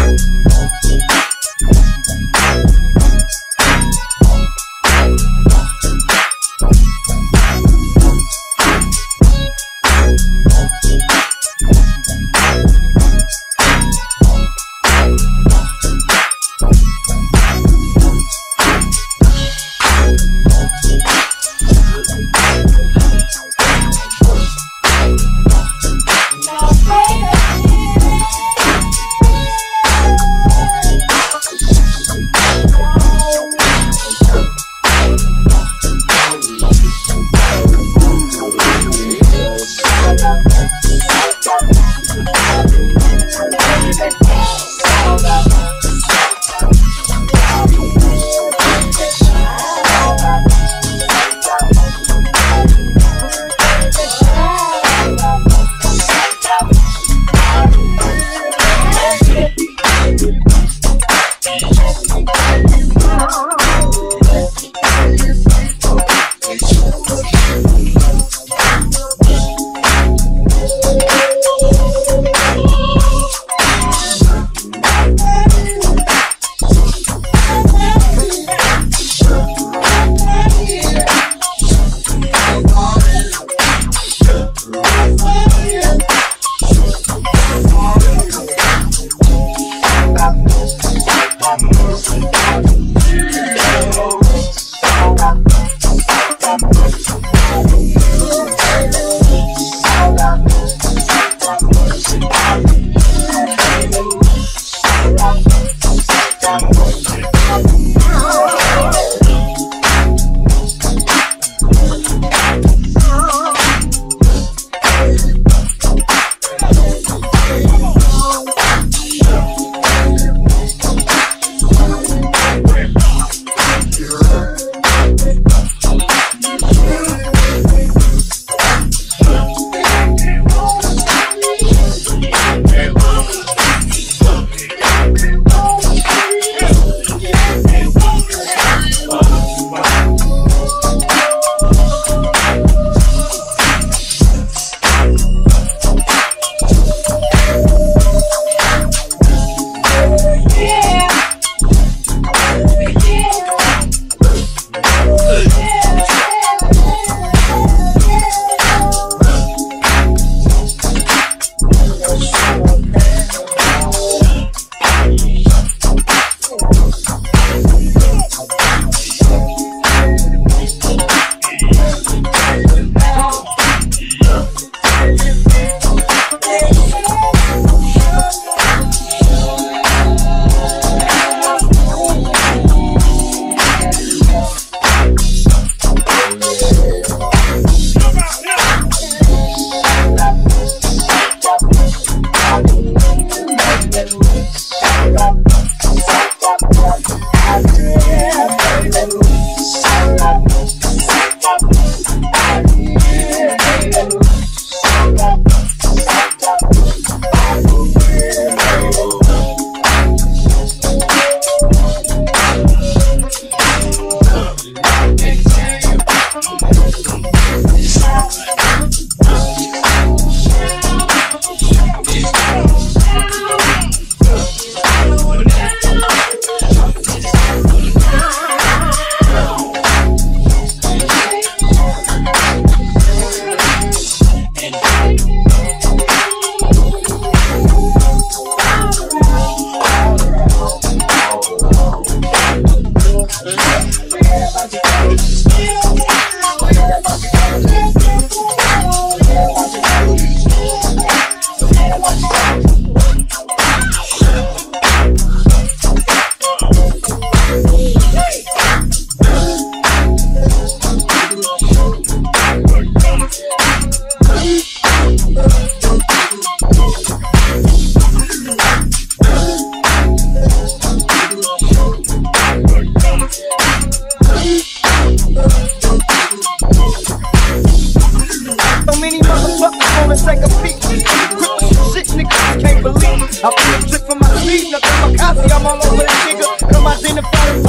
I feel a trick from my sleeve, nothing my copy, I'm all over that nigga. Come identify the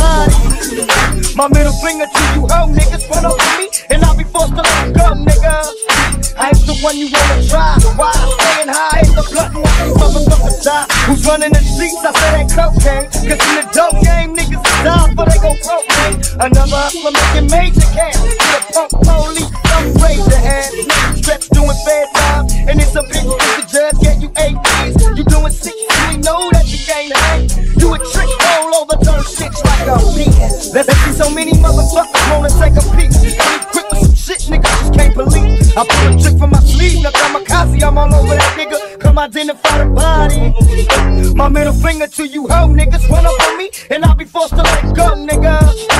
body. My middle finger to you hoe niggas run up on me, and I'll be forced to let go, nigga. I ain't the one you wanna try. Why? Staying high in the blunt and watch these motherfuckers die. Who's running the streets? I say that cocaine. Cause in the dope game, niggas die but they gon' propane. Another hustler making major cash. To the punk police, come raise your hand. Stretch doing fair time. And it's a bitch if the judge get you 8 years. You doing 6, we know that you can't hang. You a trick, roll over, turn shit like a beat. Let's see so many motherfuckers wanna take a peek. Really quick with some shit niggas just can't believe. I pull a trick from my sleeve, now kamikaze, I'm all over that nigga. Come identify the body. My middle finger to you hoe niggas. Run up on me and I'll be forced to let go, nigga.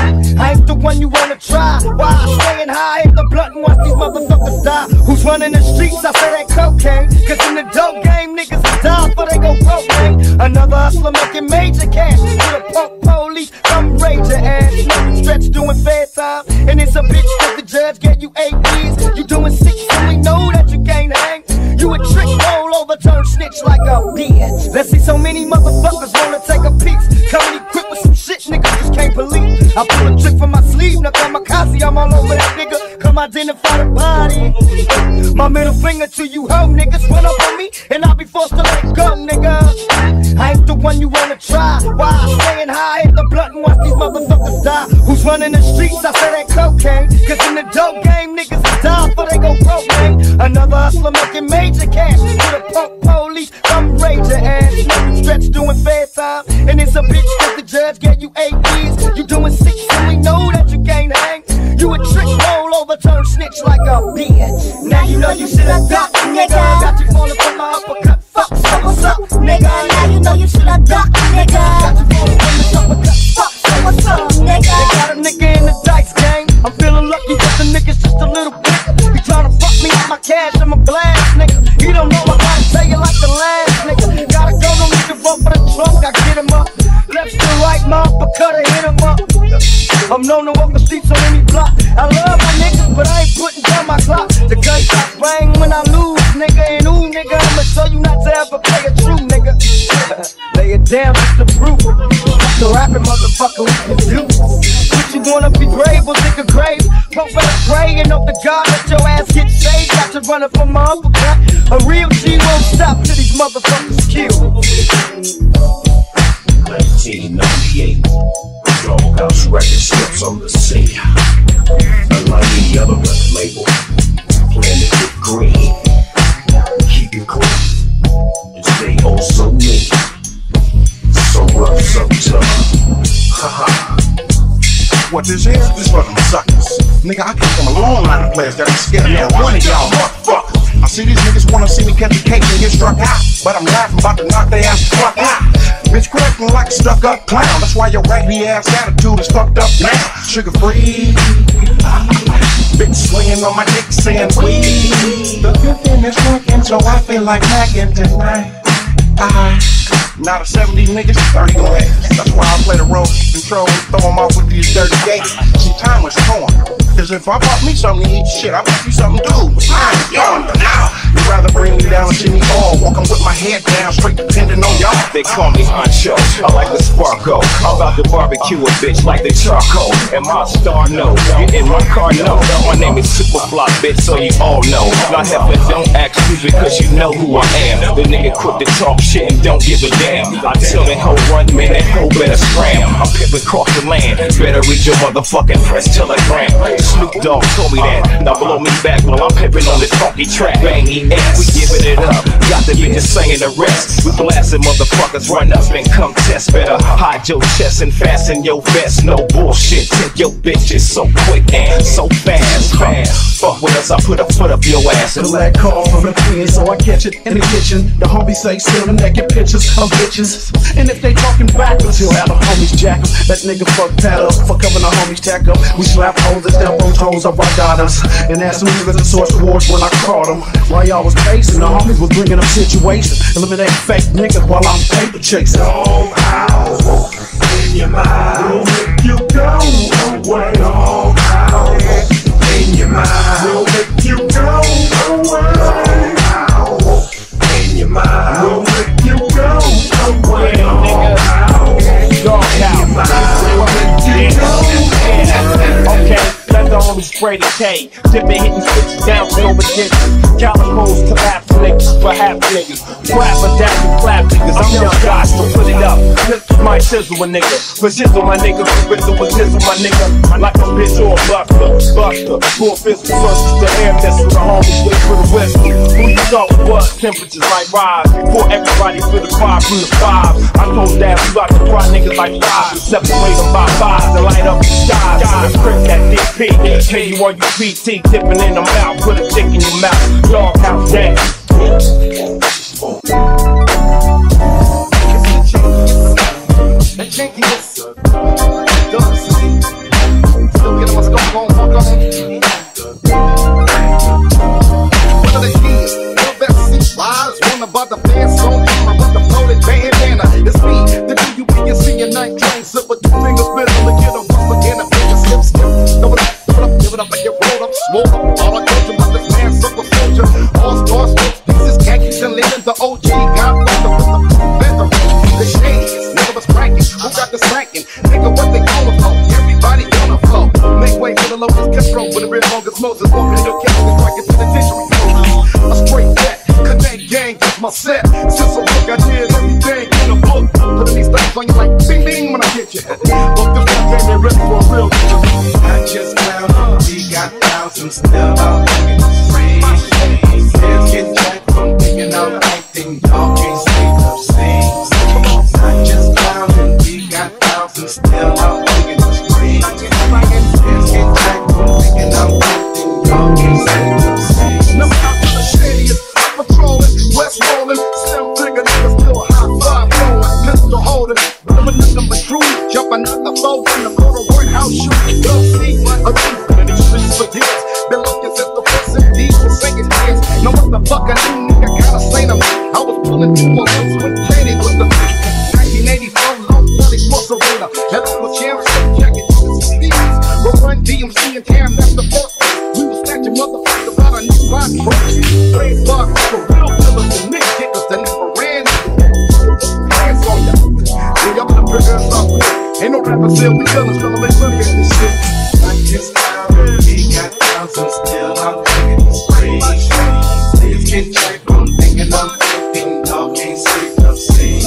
I ain't the one you wanna try. Why? Staying high in the blunt and watch these motherfuckers die. Who's running the streets? I say that cocaine. Cause in the dope game, niggas die but they gon' propane. Another hustler making major cash. To the punk police, come raise your ass. Stretch doing fair time. And it's a bitch that the judge get you 8 years. You doing 6 and we know that you can't hang. You a trick, roll over, turn snitch like a bitch. Let's see so many motherfuckers wanna take a piece. Coming equipped with some shit niggas just can't believe. I pull a trick from my sleeve, now kamikaze, I'm all over that nigga. Come identify the body. My middle finger to you hoe niggas. Run up on me and I'll be forced to let go, nigga. I ain't the one you wanna try. Why? Staying high in the blunt and watch these motherfuckers die. Who's running the streets? I say that cocaine. Cause in the dope game, niggas die but they gon' propane. Another hustler making major cash. To the punk police, come raise your ass. Stretch doing fair time. And it's a bitch that the judge get you 8 years. You doing 6 and we know that you can't hang. You a trick, roll over, turn snitch like a bitch. Now you know you should've ducked, nigga. Got you falling from my uppercut. Fuck, so what's up, nigga? Now you know you should've ducked, nigga. Got you falling from the uppercut. Fuck, so what's up, nigga? They got a nigga in the dice game. I'm feeling lucky but the nigga's just a little bit. He tryna fuck me with my cash and my blast, nigga. He don't know I gotta tell you like the last, nigga. Gotta go, don't need to vote for the trunk. I get him up. Left to right, my uppercut, I hit him up. I'm known to walk the streets on any block. I love my niggas, but I ain't putting down my clock. The gunshots bang when I lose, nigga. And ooh, nigga, I'ma show you not to ever play a true nigga. Lay it down just to prove it. The rapping motherfucker we can do. What you wanna be brave or think a grave? Hope better pray and hope to God that your ass get saved. Got you running from my uppercut. A real G won't stop till these motherfuckers kill. 1998, Doghouse Records steps on the scene. Unlike any other record label, Planet with green. Keep it cool, and stay oh so mean. So rough, so tough. Haha. What this is for them suckers. Nigga, I came from a long line of players that are scared of now one of y'all motherfuckers. I see these niggas wanna see me catch a case and get struck out, but I'm laughing about to knock their ass the fuck out. Bitch cracking like a stuck up clown. That's why your raggedy ass attitude is fucked up now. Sugar free. Bitch swinging on my dick saying weed. The good thing is working, so I feel like macking tonight. Not a 70 niggas, 30 gon' hit. That's why I play the role, keep control, and throw them off with these dirty gates. See, time was torn. Cause if I bought me something to eat, shit, I bought you something to do. But time is gone now. You'd rather bring me down and see me all walking with my head down, straight depending on y'all. They call me Honcho, I like the Sparko. I'm about to barbecue a bitch like the charcoal. And my star no, get in my car no. My name is Superfly, bitch, so you all know. Now heaven don't ask you because you know who I am. The nigga quick to talk shit and don't give a damn. I tell that hoe run, man, that hoe better scram. I'm pimping across the land, better read your motherfucking press telegram. Snoop Dogg told me that, now blow me back while I'm pimping on this funky track. Bangy ass, we giving it up, got the bitches saying the rest. We blasting motherfuckers, run up and come test. Better hide your chest and fasten your vest. No bullshit, take your bitches so quick and so fast. Fuck with us, I put a foot up your ass. The lag call from the queen, so I catch it in the kitchen. The homies say still the naked pictures of bitches. And if they talking backwards, he'll have the homies jack 'em. That nigga fuck Pat up for covering the homies tack up. We slap hoes and step on toes of our daughters. And ask them niggas to source wars when I caught them. While y'all was pacing, the homies was bringing up situations. Eliminate fake niggas while I'm paper chasing. Doghouse in your mind, will make you go away. Doghouse in your mind, will make you go away. In your mind, will make you go away. Doghouse, Okay, let the homies spray the K. Dipping, hitting switches down to over digits. Calicos collapse niggas for half niggas. Grab a down and clap niggas. I'm young God, so put it up. This is my shizzle a nigga. For shizzle my nigga, for rizzle with nizzle my nigga. Like a bitch or a buster. Full fist versus the air missile. The homies wait for the whistle. Who you thought was? Temperatures might rise. Before everybody feel the vibe from the five. I told that we got to try niggas like five. Separate them by five and light up the skies. Trick that DP. Hey, you on your PT, dipping in the mouth. Put a dick in your mouth. Doghouse dance. That jankiness does still get my scope on, fuck on. One of the keys, your best seat lies. One about the fans on camera with the floated bandana. It's me, the DUP, you see your night train. Slip with two fingers middle to get a bump again. A finger skip. Throw it up, give it up, and you roll up, swole up. All I told you about this man, sucker soldier. All stars, pieces, khakis, and living the OG. Godfather with the feather. The shades, nigga was cracking. Who got the slacking? Nigga, what they gonna flow? Everybody gonna flow. Make way for the locust control. With the real longest Moses walking in the casket, striking to the tissue. A straight bet, connect gang, is my set. Since a book, I did everything in a book. Putting these things on you like bing bing when I hit you. Look, this one came in ready for a real nigga. I just found out we got thousands still out in the streets. Kids get jacked from thinking out acting, y'all can't say no things. I just found out we got thousands still out in the streets. Kids get jacked from thinking out acting, y'all can't say no things. Number out to the shadiest, patrolling, west rolling, slim figure niggas still high five blowing, pistol holding, living nothing but true, jumping out the boat in the corner workhouse shooting. You'll see a thief in these streets for years. Been looking since the first MDs were singing tears. No motherfucker new nigga gotta say to me. I was pulling two of us with Shady with the 1984 low 40 sports arena. Hell with chairs, jacket, CDs. We'll run DMC and Cam, that's the first. We will snatch a motherfucker out of new block. Praise God for real killers and niggas kickers that never ran. Hands on ya. We up the triggers up with it. Ain't no rapper still, we killers, tryna make money at this shit. I just found out we got thousands still out in the streets. Kids get jacked from thinking I'm acting, y'all can't say no things.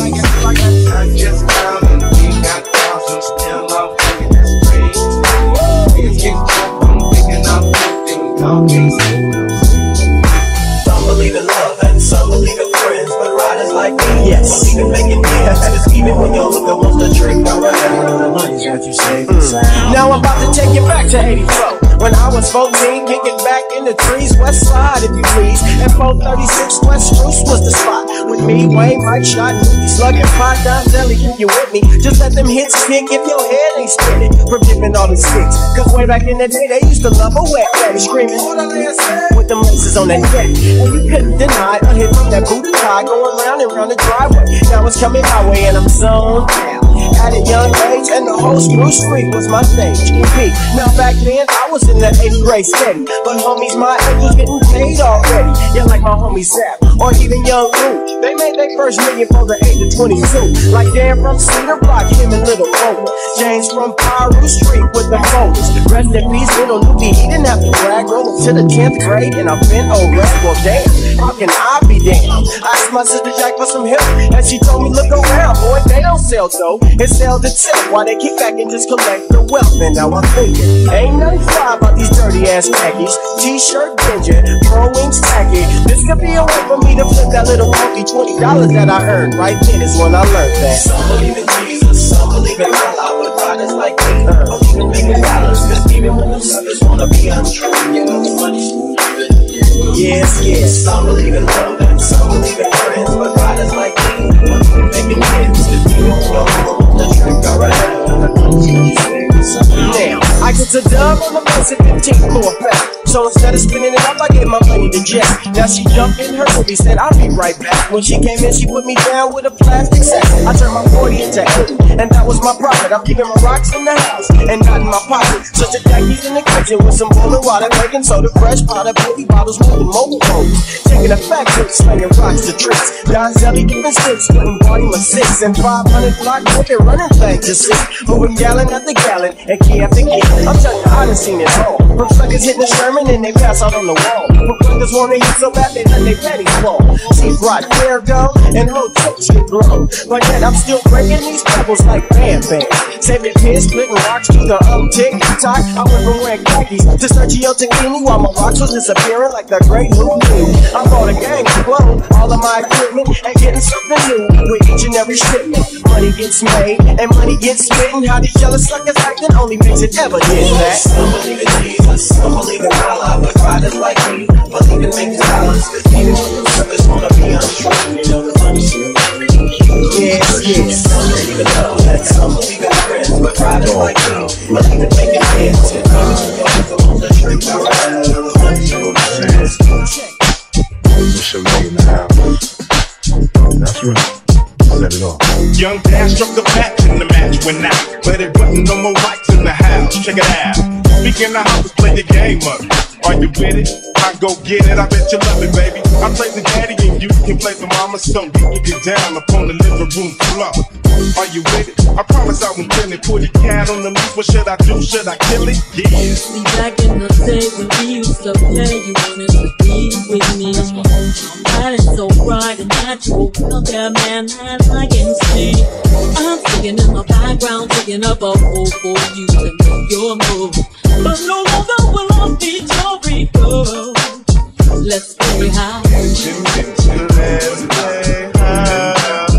I just found out we got thousands still out in the streets. Kids get jacked from thinking I'm acting, y'all can't say no things. Some believe in love and some believe in friends, but riders like me, yes, believe in making deals. Cause even when your hooker wants the trick, around money's what you say. Now I'm about to take you back to 84. When I was 14, kicking back in the trees, west side if you please. And 436 West Spruce was the spot. With me, Wayne, Mike, Shot, Mookie, slugging, pot, Don Zelly, if you with me. Just let them hits kick if your head ain't spinning. From dipping all the sticks. Cause way back in the day, they used to love a wet day. Screaming, with them laces on that neck. And you couldn't deny a hit from that booty high going round and round the driveway. Now it's coming my way and I'm zoned out. At a young age, and the whole Spruce Street was my stage. Now back then, I was in the 8th grade steady, but homies my age was getting paid already. Yeah, like my homie Zap, or even Young Lou. They made their first million for the age of 22. Like Dan from Cedar Block, him and Little Rover. James from Piru Street with the folders. Rest in peace, Little Nuki, he didn't have to brag. Rolling to the 10th grade, and I've been old rap. Well, damn, how can I be damned? I asked my sister Jack for some help, and she told me, look around, boy, they don't sell dope. It's sell itself while they kick back and just collect the wealth. And now I'm thinking, ain't nothing fly about these dirty ass khakis. T-shirt ginger, pro wings tacky. This could be a way for me to flip that little funky $20 that I earned. Right then is when I learned that. Some believe in Jesus, some believe in Allah, but riders like me believe in making dollars. Cause even when them suckers wanna be untrue, you know the money's yes, yes. Some believe in love and some believe in friends, but riders like me believe in making hits. If you don't know the trick around, now I get a dub on the bus at 15 for a fact. So instead of spinning it up, I gave my money to Jess. Now she jumped in her movie, said I'll be right back. When she came in, she put me down with a plastic sack. I turned my 40 into 80, and that was my profit. I'm keeping my rocks in the house and not in my pocket. Such a Jackie's in the kitchen with some boiling water, making soda, fresh powder, baby bottles, moving mobile phones. Taking a factory, slinging rocks to tricks. Don Zelly giving six, splitting volume of 6 and 500 block ticket running things to 6. Moving gallon after gallon and key after key. I'm telling you, I done seen it all. From suckers hitting the Sherman and they pass out on the wall. From brothers wanna hit so bad they let their petties fall. See brought hair go and hotels get blown. But yet I'm still breaking these pebbles like bam bam. Saving pins, splitting rocks to the tick-tock. I went from wearing khakis to Sergio Tacchini while my rocks was disappearing like the great movie. I bought a gang to blow all of my equipment and getting something new with each and every shipment. Money gets made and money gets spent. And how these jealous suckers acting only makes it evident that some believe in Jesus, some believe in Allah, but riders like me believe in making dollars. Cause even when them suckers wanna be untrue, you know the money's true. yes. Some believe in love, some believe in friends, but riders like me believe in making hits. And even when them suckers wanna drink, I ride, you know the money's true. Michelle in the house. That's right. Set it off. Young Dash struck the match and the match went out. But it wasn't no more lights in the house. Check it out. Speaking of house, play the game up. Are you with it? I go get it. I bet you love it, baby. I play the daddy and you can play the mama. So we can get down upon the living room floor. Are you with it? I promise I won't kill it. Put a cat on the loose. What should I do? Should I kill it? Yeah. See, back in the day when we used to play, you wanted to be with me. That is so bright and natural. Look at man that I can see. I'm singing in the background, picking up a hole for you to make your move. But no longer will I be your Rico. Let's play high. Let's play high.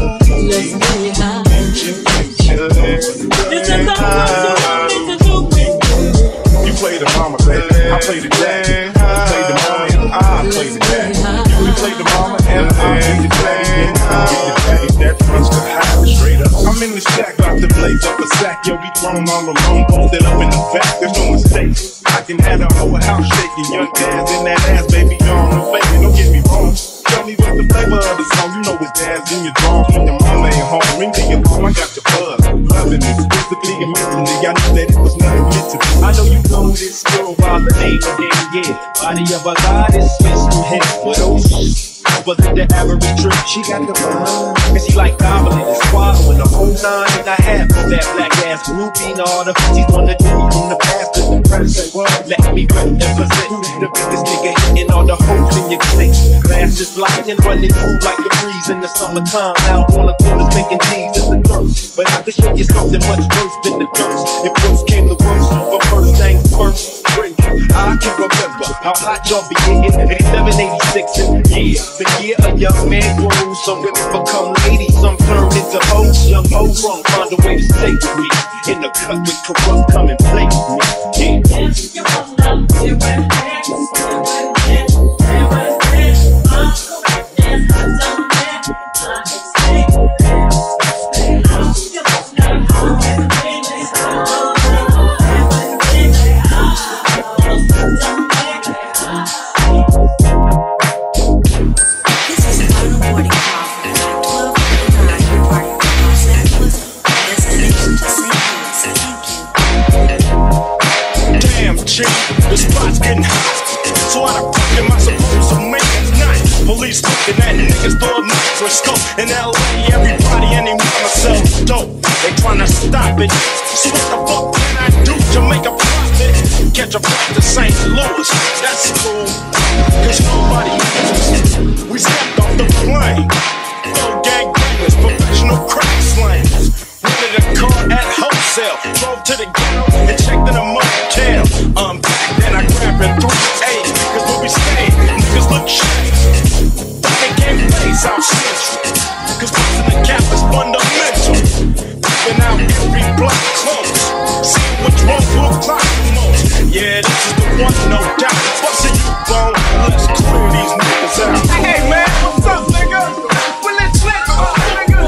This is all I want to do with you. You play the mama, baby. I play the daddy. You play the mama and I play the daddy. You play the mama and I play the daddy. That runs the high straight up. I'm in the shack, about to blaze up a sack. Yo, we thrown all alone, folded up in the back. There's no mistake. I can have the whole house shaking. Young Daz in that ass, baby, on the face. Don't get me wrong. Tell me what's the flavor of the song. You know it's Daz in your drawers when your mama ain't home. Ring to your phone, I got your buzz. Loving it, physically and mentally. I knew that it was never meant to be. I know you know this girl by the name of Danny, yeah. Body of a goddess, Miss from him. But oh, wasn't the average trick. She got the mind, and she like gobbling and swallowing the whole 9 and a half of that black ass groupie. And all the she's on the dude from the past to the present. Let me represent the biggest nigga hitting all the holes in your clique. Glass is blinding, running through like the breeze in the summertime. Out on the corners making G's in the thirst. But I can show you something much worse than the thirst. If worst came to worst, but first things first. I can remember how hot y'all be getting 87, 86, and yeah, the year a young man grows. Some women become ladies, some turn into hoes. Young hoes won't find a way to stay with me. In the cut with corrupt, come and play with me. The spot's getting hot, so why the fuck am I supposed to make it night? Police looking at niggas through a microscope. In LA, everybody and they wanna sell dope. They tryna stop it, so what the fuck can I do to make a profit? Catch a flight to St. Louis, that's cool, cause nobody knows. We stepped off the plane, no gangbangers, professional crack slangers. Rented a car at wholesale, drove to the ghetto and checked in a motel. Then I grabbed and threw the A, cause where we stay, niggas look shady. They can't face out central, cause bustin' the cap is fundamental. Keeping out every block close, seeing which one will clock the most. Yeah, this is the one, no doubt. Bustin' you bone, let's clear these niggas out. Hey man, what's up, nigga? Well, let's nigga.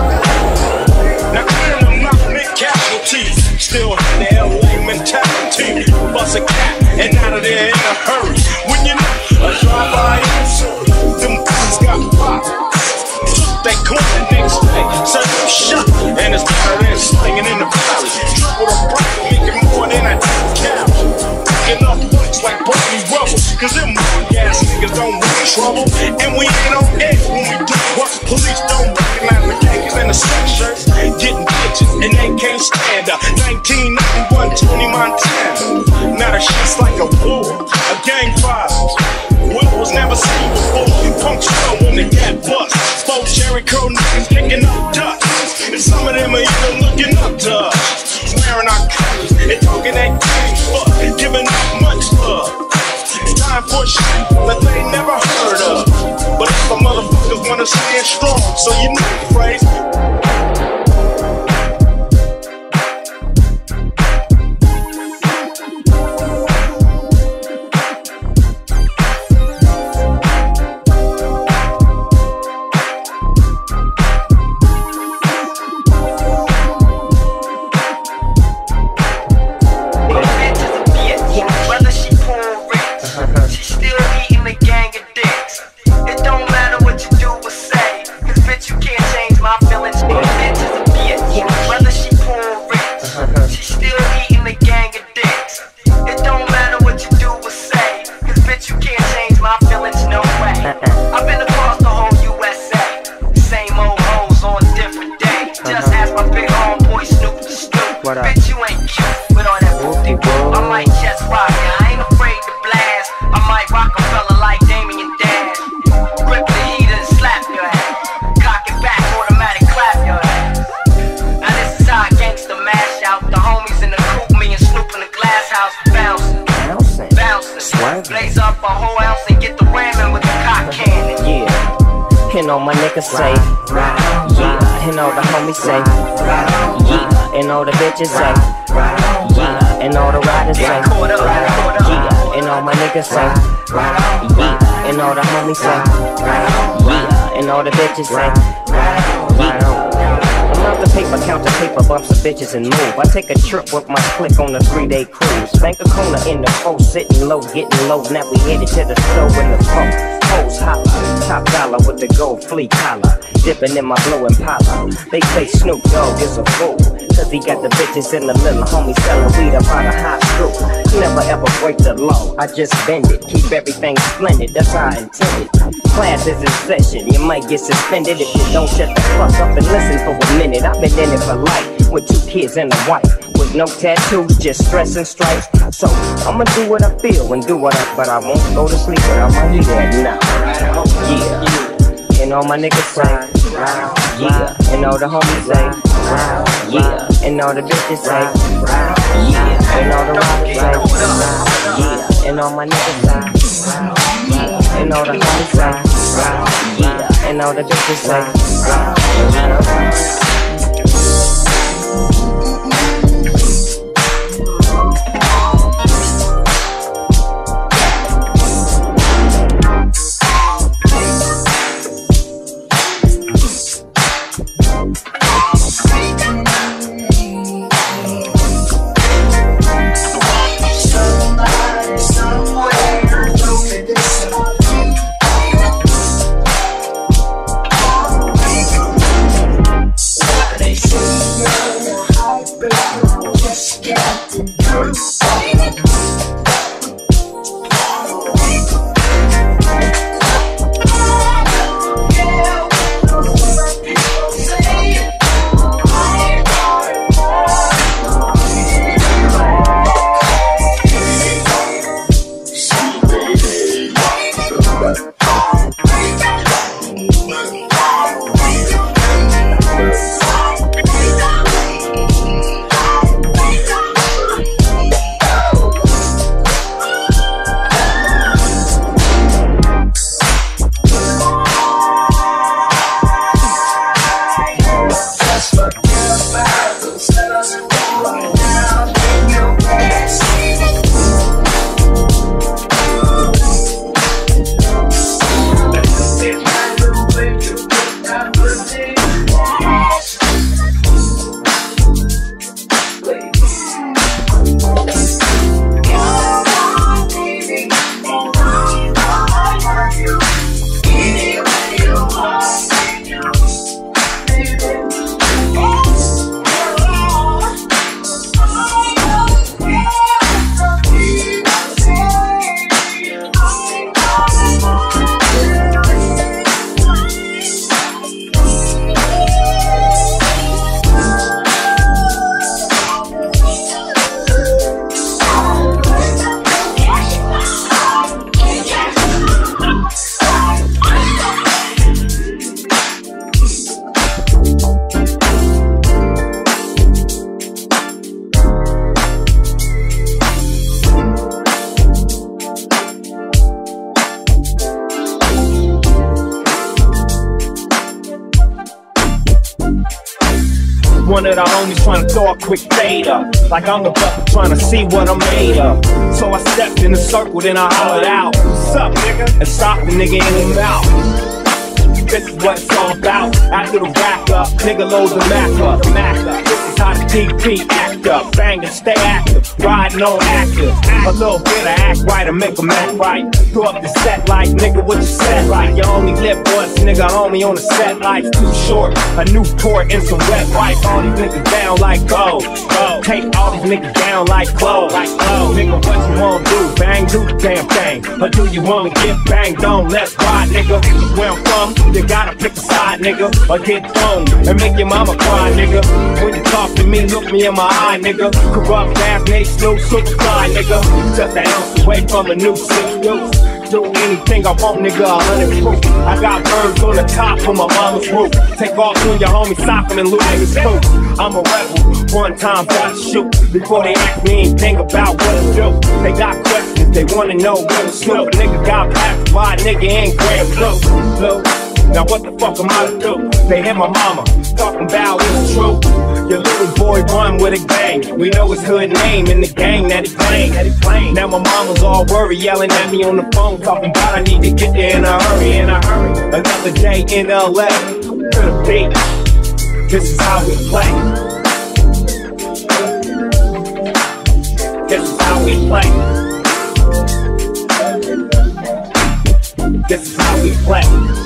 Now clear them out, big casualties. Still in the LA mentality. Bust a cap and out of there in a hurry. When you know a drive-by, them guns got popped. They caught the next day, so you shot, and it's better than slinging in the valley. With a profit, making more than a cow. Picking up points like Barney Rubble, cause them gas niggas don't want trouble. And we ain't on edge when we do work. Police don't recognize the Yankees and the sweatshirts. Getting bitches, and they can't stand up. 1991, Tony Montana. Now the shit's like Some of them are even looking up to us, wearing our colors and talking that gang fuck, giving up much love. It's time for shit that they never heard of. But if the motherfuckers wanna stand strong, so you know the phrase. Bitch, you ain't cute with all that whoop-de-whoop. I might just rock ya, I ain't afraid to blast. I might rock a fella like Damien Dash. Rip the heat and slap your ass. Cock it back, automatic clap your ass. Now this is how a gangsta mash out. The homies in the coupe, me and Snoop in the glass house. Bouncing, blaze up a whole ounce and get the ramming with the cock cannon. Yeah, and all my niggas say, yeah, and all the homies say, yeah. And all the bitches say, yeah. And all the riders say, yeah. And all my niggas say, yeah. And all the homies say, yeah. And all the bitches say, yeah. I'm out the paper, count the paper, bumps the bitches and move. I take a trip with my clique on a 3-day cruise. Bank a corner in the foe, sitting low, getting low. Now we headed to the store in the phone. Hoes holla, top dollar with the gold flea collar. Dipping in my blue Impala. They say Snoop Dogg is a fool, cause he got the bitches in the little homie selling weed up out of high school. Never ever break the law, I just bend it. Keep everything splendid, that's how I intended. Class is in session, you might get suspended if you don't shut the fuck up and listen for a minute. I've been in it for life, with 2 kids and a wife. With no tattoos, just stress and stripes. So, I'ma do what I feel and do what but I won't go to sleep without my head now. Yeah, and all my niggas say, yeah, and all the homies say, yeah, and all the bitches say, yeah, and all the rappers say, yeah, and all my niggas say, yeah, and all the homies say, yeah, and all the bitches say, yeah. one of the homies trying to throw a quick fade up, like I'm the bucket trying to see what I'm made of. So I stepped in the circle, then I hollered out, "What's up, nigga?" and stopped the nigga in the mouth. This is what it's all about. After the rack up, nigga loads the Mac up. This is how the TP act up. Bang and stay active, riding on active. A little bit of act right and make them act right. Throw up the set like, nigga, what you set like? You only live once, nigga, homie on the set life's too short. A Newport and some wet wipe. All these niggas down like gold. Take all these niggas down like clothes. Nigga, what you wanna do? Bang, do the damn thing. Or do you wanna get banged on? Let's ride, nigga. Where I'm from, you gotta pick a side, nigga, or get thrown and make your mama cry, nigga. When you talk to me, look me in my eye, nigga. Corrupt ass Nate Snoop, super fly, nigga. Just an ounce away from a new 6 deuce. Do anything I want, nigga, 100 proof. I got birds on the top of my mama's roof. Take off on your homie, sock him and lose his tooth. I'm a rebel, one time gotta shoot. Before they ask me anything about what to do. They got questions, they wanna know what to snoop. Nigga got back, why nigga ain't Grand Blue. Now what the fuck am I to do? They hit my mama, talking about it's true. Your little boy run with a gang. We know his hood name in the gang that he playing. Now my mama's all worried, yelling at me on the phone, talking about I need to get there in a hurry. Another day in LA, to the beat. This is how we play. This is how we play. This is how we play.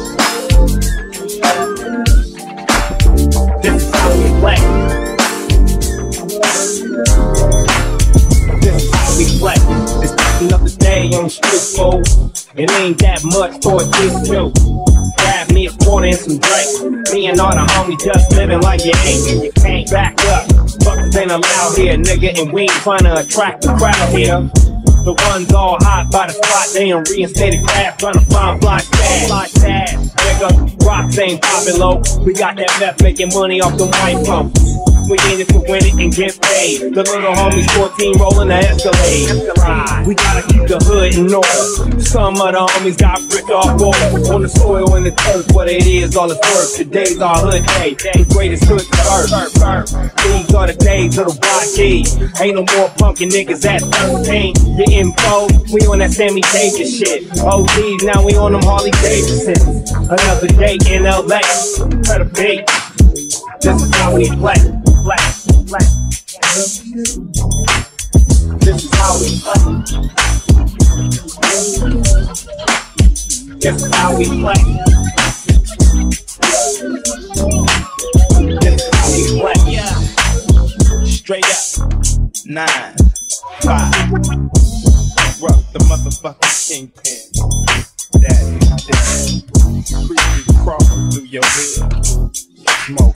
This is how we play. This is how we play. It's just another day on the street, fool. It ain't that much for a this too. Grab me a quarter and some drink. Me and all the homies just living like you ain't. You can't back up. Fuckers ain't allowed here, nigga, and we ain't trying to attract the crowd here. The ones all hot by the spot, they in reinstated craft, trying to find fly stash. Nigga, rocks ain't poppin' low. We got that meth making money off the white pump. We in it to win it and get paid. The little homies 14 rolling the Escalade. We gotta keep the hood in order. Some of the homies got brick off board. On the soil and the turf, what it is, all it's worth. Today's our hood day, the greatest hood to earth. These are the days of the YG. Ain't no more punkin' niggas at 13. Your info, we on that Sammy Davis shit. OGs, now we on them Harley Davidsons. Another day in LA, better be. This is how we play. This is how we play. This is how we play. This is how we play. Yeah. Straight up, 9, 5. Rock the motherfucking kingpin. Daddy, creepy crawling through your hood. Smoke,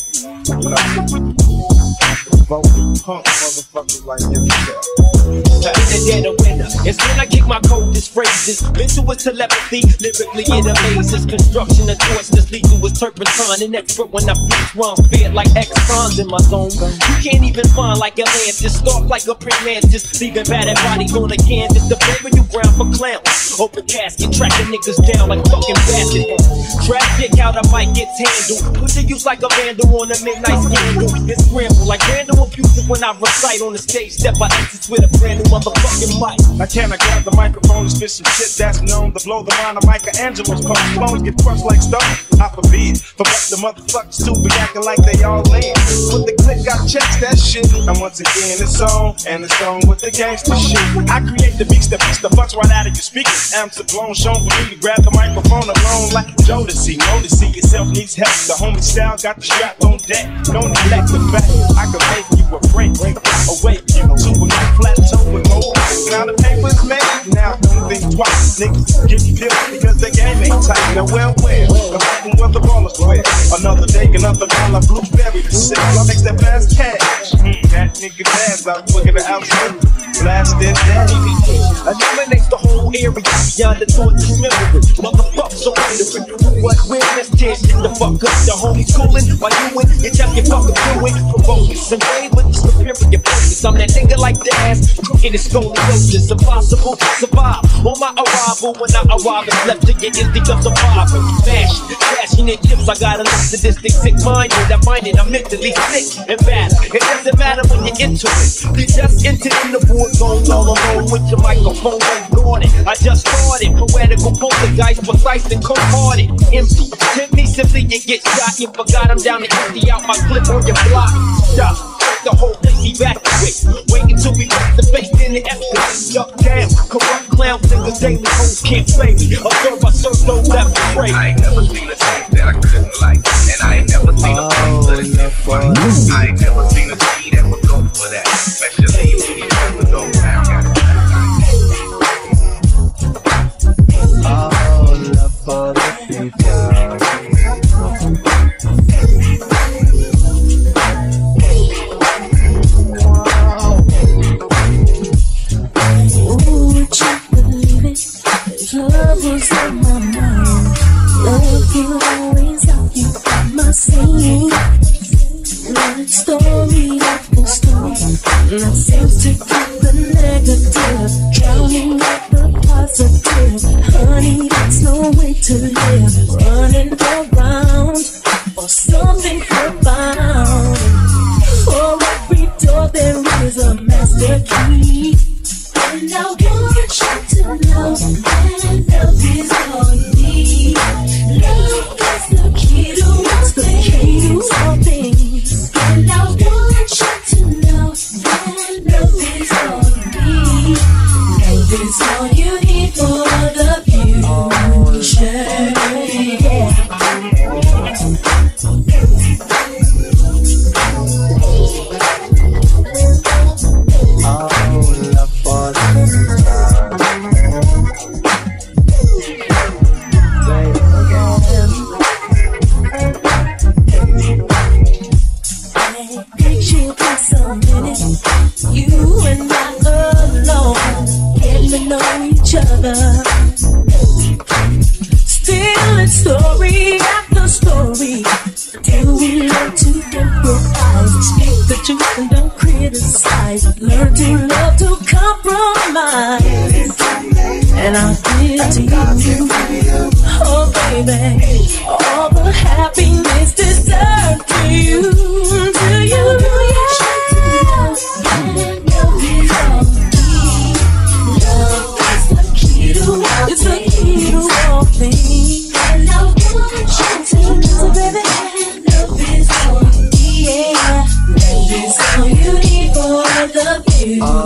vocal punk motherfuckers like yourself. In the dead of winter, it's when I kick my coldest phrases. Mental with telepathy, lyrically it amazes. Construction of torch that's lethal with turpentine. An expert when I fix rhymes, fed like X-Cons in my zone. You can't even find like a land, just stalk like a print mantis. Leaving battered bodies on a canvas, the burying you ground for clowns. Open casket, tracking niggas down like fucking basketball. Trap dick how the mic gets handled. Put the use like a vandal on a midnight scandal. It's scramble like random abusive when I recite on the stage. Step I exit with a brand new motherfucking mic. Now can I grab the microphone and spit some shit that's known to blow the mind of Michelangelo's post? Bones get crushed like stone. I forbid. For what the motherfuckers too be acting like they all in. With the click, I checks that shit. And once again, it's on, and it's on with the gangster shit. I create the beats that beats the fucks right out of your speakers. Amps are blown, shown for me to grab the microphone alone like Jodeci. Know to see yourself needs help. The homie style got the strap on deck. Don't neglect the fact I can make you a break. Awake you to a new plateau with more. Now the paper's made. Now don't think twice. Niggas get killed because the game ain't tight. Now well, the fucking weather ballers wear. Another day, another dollar, blueberry to sip. I make that fast cash. That nigga dance out looking at the outside. Blast this down. Eliminates the whole area beyond the thoughts of memory. Motherfuckers are wondering what witness did. The fuck up, the homies coolin'. While you in, you tell your fucking doing. Provoking some rain with the superior focus. I'm that nigga like the ass. and it's scoliosis. Impossible to survive. On my arrival, when I arrive, it's left to get instinct of survival. Smashing in chips, I got a list of this thing sick-minded. I find it, I'm mentally sick and bad. It doesn't matter when you're into it. You just entered in the war zone all alone with your microphone guarded. I just started, poetical poltergeist, precise and cold-hearted. Empty, hit me simply and get shot. You forgot I'm down to empty out my clip on your block. Stop, the whole place evacuate. Wait until we put the face in the escalate. Shut down, corrupt clowns in the daily homes can't play me. Observe, I serve those that betray. I ain't never seen a tape that I couldn't like, and I ain't never seen a place that it get funny. I ain't never seen a G that would go for that, especially when you never go down. All love for the people. Love was on my mind. Love will always occupy my scene. Like story after story, that seems to keep the negative drowning out the positive. Honey, there's no way to live, running around for something profound. For every door there is a master key. And I want you to know that love is all you need. Love is the key to all things. And I want you to know that love is all you need. Love is all you need for the future. Yeah. You and I alone, getting to know each other. Still in story after story, till we learn to improvise. Speak the truth and don't criticize. Learn to love, to compromise. And I'll give to you, oh baby, all the happiness deserved to you, to you. It's the key to all things. And I want you to know, baby, love is all, yeah. Love is all you need for the future.